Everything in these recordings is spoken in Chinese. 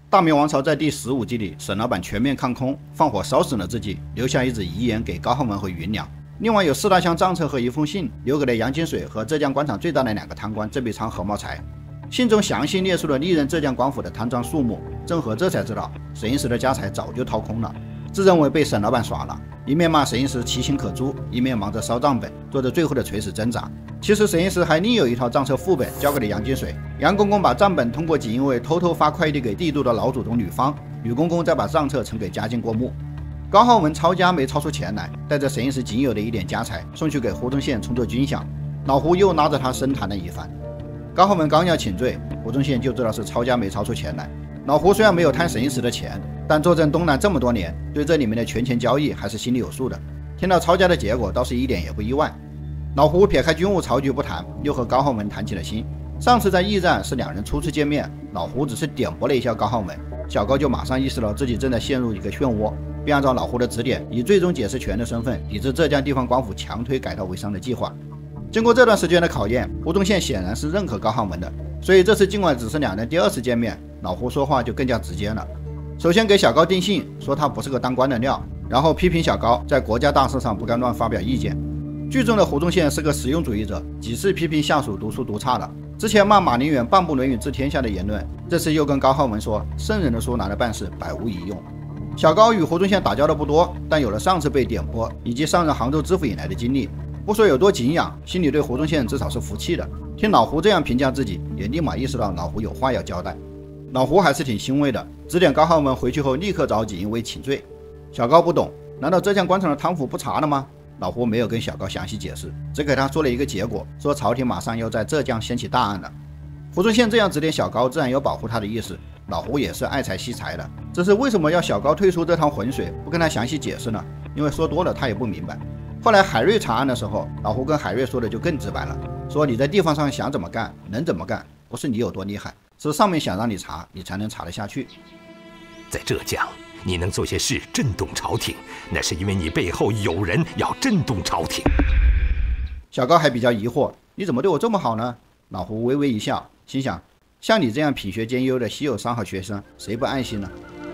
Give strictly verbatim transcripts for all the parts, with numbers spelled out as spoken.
大明王朝在第十五集里，沈老板全面抗空，放火烧死了自己，留下一纸遗言给高浩文和云良。另外有四大箱账册和一封信，留给了杨金水和浙江官场最大的两个贪官郑必昌、何茂才。信中详细列出了历任浙江官府的贪赃数目。郑和这才知道沈应时的家财早就掏空了，自认为被沈老板耍了，一面骂沈应时其情可诛，一面忙着烧账本，做着最后的垂死挣扎。其实沈应时还另有一套账册副本交给了杨金水，杨公公把账本通过锦衣卫偷偷发快递给帝都的老祖宗吕方，吕公公再把账册呈给嘉靖过目。高浩文抄家没抄出钱来，带着沈应时仅有的一点家财送去给胡宗宪充作军饷，老胡又拉着他深谈了一番。高浩文刚要请罪，胡宗宪就知道是抄家没抄出钱来。老胡虽然没有贪沈应时的钱，但坐镇东南这么多年，对这里面的权钱交易还是心里有数的。听到抄家的结果，倒是一点也不意外。老胡撇开军务曹局不谈，又和高浩文谈起了心。上次在驿站是两人初次见面，老胡只是点拨了一下高浩文，小高就马上意识到自己正在陷入一个漩涡，并按照老胡的指点，以最终解释权的身份抵制浙江地方官府强推改道为商的计划。经过这段时间的考验，胡宗宪显然是认可高浩文的，所以这次尽管只是两人第二次见面，老胡说话就更加直接了。首先给小高定性，说他不是个当官的料，然后批评小高在国家大事上不该乱发表意见。剧中的胡宗宪是个实用主义者，几次批评下属读书读差了。之前骂马宁远半部《论语》治天下的言论，这次又跟高浩文说圣人的书拿来办事百无一用。小高与胡宗宪打交道不多，但有了上次被点拨以及上任杭州知府以来的经历，不说有多敬仰，心里对胡宗宪至少是服气的。听老胡这样评价自己，也立马意识到老胡有话要交代。老胡还是挺欣慰的，指点高浩文回去后立刻找锦衣卫请罪。小高不懂，难道浙江官场的贪腐不查了吗？老胡没有跟小高详细解释，只给他说了一个结果，说朝廷马上要在浙江掀起大案了。胡宗宪这样指点小高，自然有保护他的意思。老胡也是爱财惜财的，只是为什么要小高退出这趟浑水，不跟他详细解释呢？因为说多了他也不明白。后来海瑞查案的时候，老胡跟海瑞说的就更直白了，说你在地方上想怎么干能怎么干，不是你有多厉害，是上面想让你查，你才能查得下去。 在浙江你能做些事震动朝廷，那是因为你背后有人要震动朝廷。 小高还比较疑惑，你怎么对我这么好呢？老胡微微一笑，心想，像你这样品学兼优的稀有三好学生，谁不爱惜呢？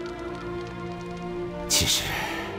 其实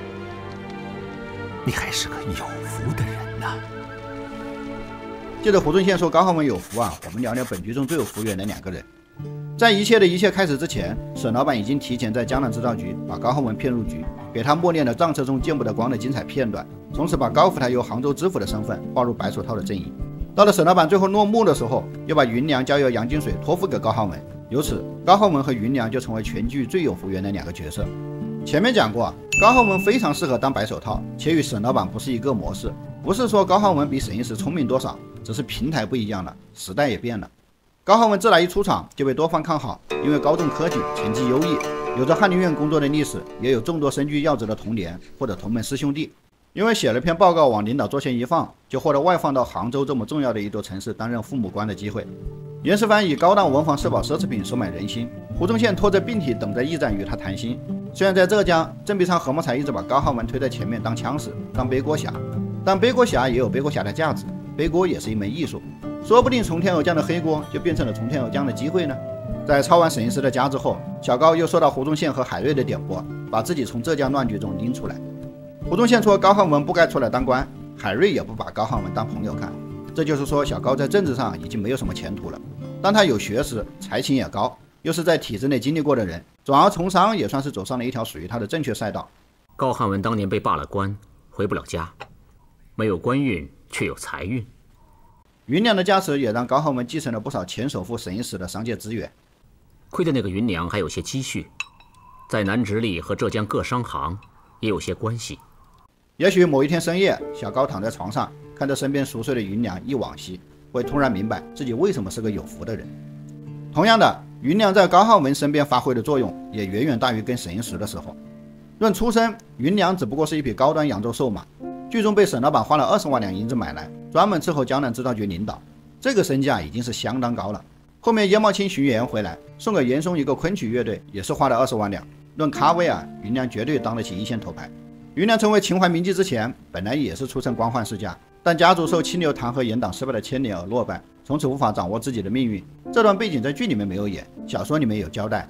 你还是个有福的人呐。 接着胡宗宪说高浩文有福啊，我们聊聊本剧中最有福缘的两个人。在一切的一切开始之前，沈老板已经提前在江南制造局把高浩文骗入局，给他默念了账册中见不得光的精彩片段，从此把高福台由杭州知府的身份划入白手套的阵营。到了沈老板最后落幕的时候，又把云良交由杨金水托付给高浩文，由此高浩文和云良就成为全剧最有福缘的两个角色。前面讲过，高浩文非常适合当白手套，且与沈老板不是一个模式。不是说高浩文比沈应时聪明多少，只是平台不一样了，时代也变了。高浩文自来一出场就被多方看好，因为高中科举成绩优异，有着翰林院工作的历史，也有众多身居要职的同年或者同门师兄弟。因为写了篇报告往领导桌前一放，就获得外放到杭州这么重要的一座城市担任父母官的机会。袁世蕃以高档文房四宝奢侈品收买人心，胡宗宪拖着病体等在驿站与他谈心。虽然在浙江，郑必昌、何茂才一直把高浩文推在前面当枪使，当背锅侠，但背锅侠也有背锅侠的价值，背锅也是一门艺术，说不定从天而降的黑锅就变成了从天而降的机会呢。在抄完沈应时的家之后，小高又受到胡宗宪和海瑞的点拨，把自己从浙江乱局中拎出来。胡宗宪说高浩文不该出来当官，海瑞也不把高浩文当朋友看，这就是说小高在政治上已经没有什么前途了。但他有学识，才情也高，又是在体制内经历过的人，转而从商也算是走上了一条属于他的正确赛道。 高汉文当年被罢了官，回不了家，没有官运却有财运。 云良的加持也让高浩文继承了不少前首富沈应时的商界资源。 亏得那个云良还有些积蓄，在南直隶和浙江各商行也有些关系。 也许某一天深夜，小高躺在床上，看着身边熟睡的云良忆往昔，会突然明白自己为什么是个有福的人。同样的，云良在高浩文身边发挥的作用也远远大于跟沈应时的时候。论出身，云良只不过是一匹高端扬州瘦马，剧中被沈老板花了二十万两银子买来，专门伺候江南制造局领导，这个身价已经是相当高了。后面叶茂卿巡演回来，送给严嵩一个昆曲乐队，也是花了二十万两。论咖位啊，云良绝对当得起一线头牌。云良成为秦淮名妓之前，本来也是出身官宦世家，但家族受清流弹劾严党失败的牵连而落败，从此无法掌握自己的命运。这段背景在剧里面没有演，小说里面有交代。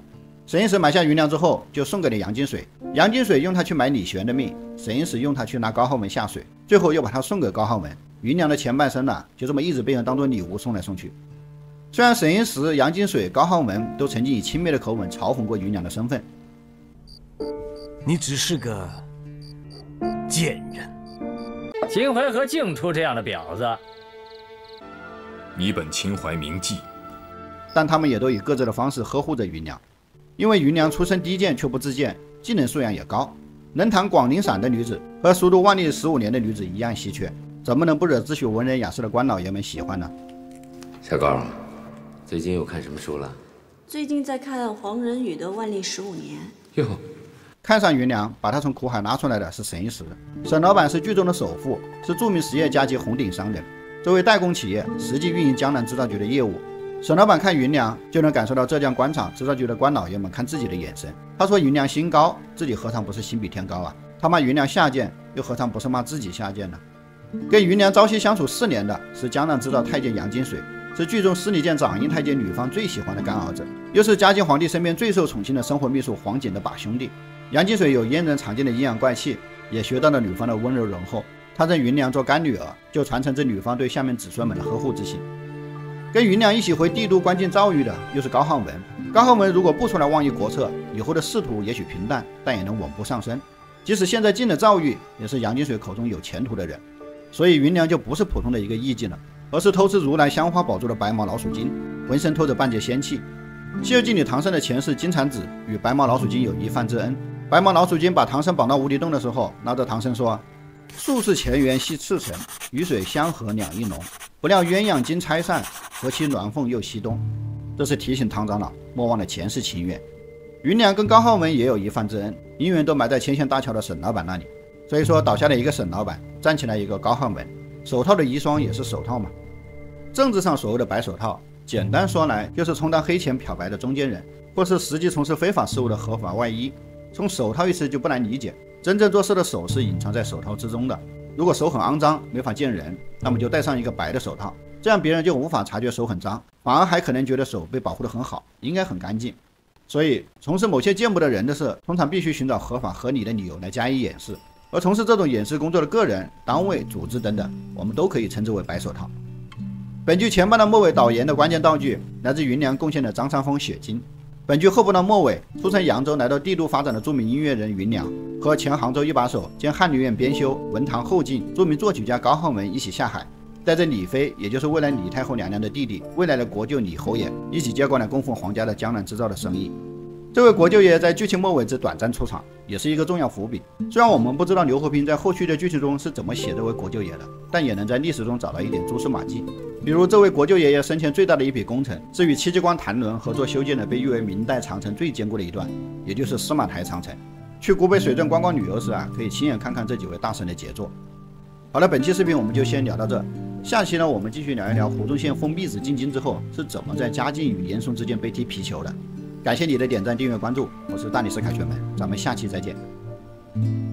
沈应石买下云娘之后，就送给了杨金水。杨金水用它去买李玄的命，沈应石用它去拉高浩文下水，最后又把它送给高浩文。云娘的前半生呢、啊，就这么一直被人当做礼物送来送去。虽然沈应石、杨金水、高浩文都曾经以轻蔑的口吻嘲讽过云娘的身份， 你只是个贱人。 秦淮河净出这样的婊子。 你本秦淮名妓， 但他们也都以各自的方式呵护着云娘。因为云娘出身低贱却不自贱，技能素养也高，能弹广陵散的女子和熟读万历十五年的女子一样稀缺，怎么能不惹自诩文人雅士的官老爷们喜欢呢？ 小高，最近又看什么书了？ 最近在看黄仁宇的《万历十五年》。 哟， 看上云娘，把她从苦海拉出来的是沈一石。沈老板是剧中的首富，是著名实业家及红顶商人。作为代工企业，实际运营江南制造局的业务。沈老板看云娘，就能感受到浙江官场制造局的官老爷们看自己的眼神。他说云娘心高，自己何尝不是心比天高啊？他骂云娘下贱，又何尝不是骂自己下贱呢？跟云娘朝夕相处四年的是江南制造太监杨金水，是剧中司礼监掌印太监女方最喜欢的干儿子，又是嘉靖皇帝身边最受宠幸的生活秘书黄锦的把兄弟。杨金水有阉人常见的阴阳怪气，也学到了女方的温柔仁厚。他认云娘做干女儿，就传承着女方对下面子孙们的呵护之心。跟云娘一起回帝都关进诏狱的又是高浩文。高浩文如果不出来妄议国策，以后的仕途也许平淡，但也能稳步上升。即使现在进了诏狱，也是杨金水口中有前途的人。所以云娘就不是普通的一个艺妓了，而是偷吃如来香花宝珠的白毛老鼠精，浑身透着半截仙气。西游记里唐僧的前世金蝉子与白毛老鼠精有一饭之恩。白毛老鼠精把唐僧绑到无底洞的时候，拉着唐僧说：数世前缘系赤诚，雨水相和两意浓。不料鸳鸯经拆散，何期鸾凤又西东。这是提醒唐长老莫忘了前世情缘。云娘跟高浩文也有一饭之恩，姻缘都埋在牵线大桥的沈老板那里。所以说倒下了一个沈老板，站起来一个高浩文，手套的遗孀也是手套嘛。政治上所谓的白手套，简单说来就是充当黑钱漂白的中间人，或是实际从事非法事务的合法外衣。从手套一词就不难理解，真正做事的手是隐藏在手套之中的。如果手很肮脏，没法见人，那么就戴上一个白的手套，这样别人就无法察觉手很脏，反而还可能觉得手被保护得很好，应该很干净。所以从事某些见不得人的事，通常必须寻找合法合理的理由来加以掩饰。而从事这种掩饰工作的个人、单位、组织等等，我们都可以称之为白手套。本剧前半段末尾导言的关键道具来自云娘贡献的张三丰血经。本剧后半段末尾，出身扬州来到帝都发展的著名音乐人云娘和前杭州一把手兼翰林院编修、文坛后进、著名作曲家高浩文一起下海，带着李妃，也就是未来李太后娘娘的弟弟，未来的国舅李侯爷，一起接过来供奉皇家的江南制造的生意。这位国舅爷在剧情末尾之短暂出场，也是一个重要伏笔。虽然我们不知道刘和平在后续的剧情中是怎么写这位国舅爷的，但也能在历史中找到一点蛛丝马迹。比如这位国舅爷爷生前最大的一笔工程，是与戚继光谭纶合作修建的被誉为明代长城最坚固的一段，也就是司马台长城。去古北水镇观光旅游时啊，可以亲眼看看这几位大神的杰作。好了，本期视频我们就先聊到这。下期呢，我们继续聊一聊胡宗宪封闭子进京之后是怎么在嘉靖与严嵩之间被踢皮球的。感谢你的点赞、订阅、关注，我是大理石凯旋门，咱们下期再见。